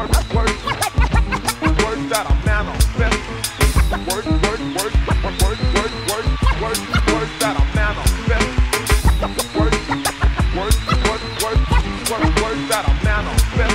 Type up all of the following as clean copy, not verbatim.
Words that are manifest. Words that are manifest. Words that are manifest.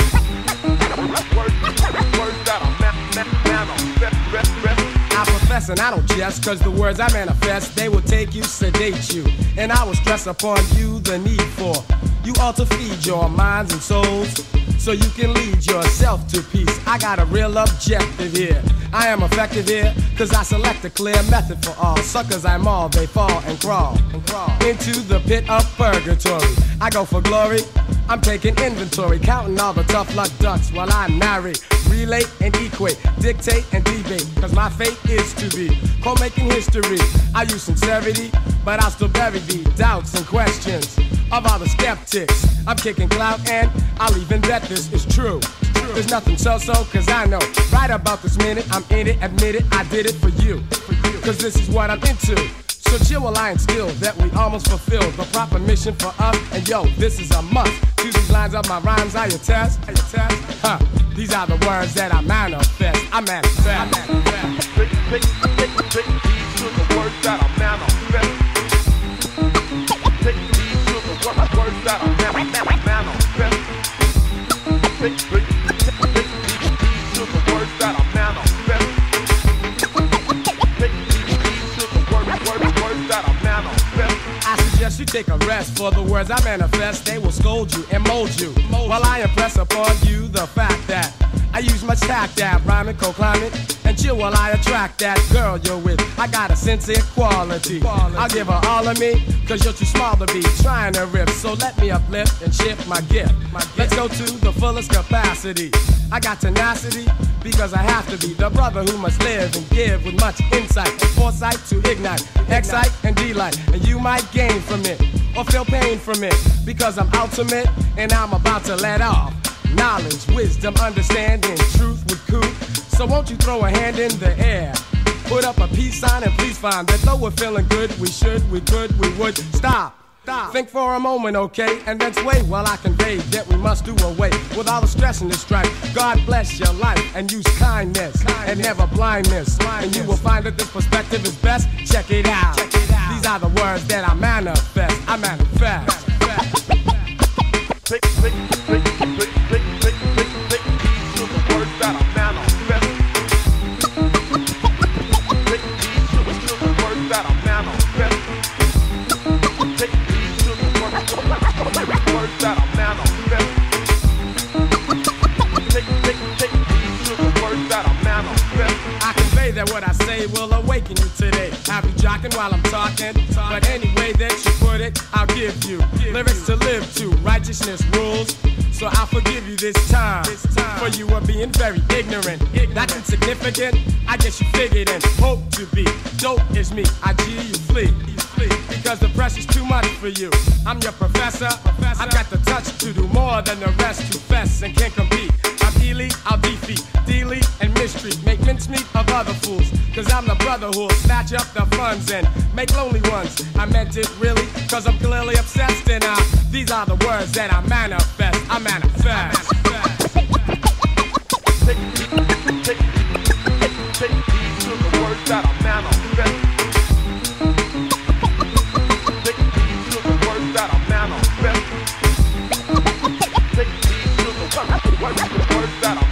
Words that are manifest. I profess and I don't jest, cause the words I manifest, they will take you, sedate you. And I will stress upon you the need for you all to feed your minds and souls, so you can lead yourself to peace. I got a real objective here. I am effective here, cause I select a clear method for all. Suckers I maul, they fall and crawl into the pit of purgatory. I go for glory, I'm taking inventory, counting all the tough luck ducks while I narrate, relate and equate, dictate and debate, cause my fate is to be co-making history. I use sincerity, but I'll still bury the doubts and questions of all the skeptics. I'm kicking clout and I'll even bet this is true. There's nothing so-so, cause I know right about this minute I'm in it, admit it, I did it for you. Cause this is what I'm into. So chill while I instill that we almost fulfilled the proper mission for us. And yo, this is a must. To these lines of my rhymes I attest. Huh, these are the words that I manifest. I manifest. Take heed to the words that I manifest. Take heed to the words that I manifest. Take heed to the words that I manifest. Take heed to the words that I manifest. I suggest you take a rest, for the words I manifest, they will scold you and mold you. While I impress upon you the fact that I use much tact at rhyming, co-climbing, and chill while I attract that girl you're with. I got a sincere quality. I'll give her all of me, cause you're too small to be trying to rip. So let me uplift and shift my gift. Let's go to the fullest capacity. I got tenacity, because I have to be the brother who must live and give with much insight and foresight to ignite, excite and delight. And you might gain from it, or feel pain from it, because I'm ultimate and I'm about to let off knowledge, wisdom, understanding, truth with coup. So won't you throw a hand in the air, put up a peace sign, and please find that though we're feeling good, we should, we could, we would stop. Think for a moment, okay, and then sway while I convey that we must do away with all the stress in this strife. God bless your life and use kindness and never blindness. And you will find that this perspective is best. Check it out. These are the words that I manifest. I manifest. Take heed to the words that I manifest. Take heed to the words that I manifest. Take heed to the words that I manifest. Take heed to the words that I manifest. I convey that what I say will awaken you today. I'll be jocking while I'm talking, but any way that you put it, I'll give you lyrics to live to. Righteousness rules, so I'll forgive you this time. For you are being very ignorant. That's insignificant, I guess you figured and hope to be. Dope is me, I G you flee. Because the pressure's too much for you. I'm your professor. I've got the touch to do more than the rest who fess and can't compete. I'm elite, I'll defeat, delete and mistreat, make mincemeat of other fools. Cause I'm the brother who'll snatch up the funds and make lonely ones. I meant it really, cause I'm clearly obsessed and these are the words that I manifest. I manifest. Take heed to the words that I manifest. Take heed to the words that I manifest. Take heed to the words that I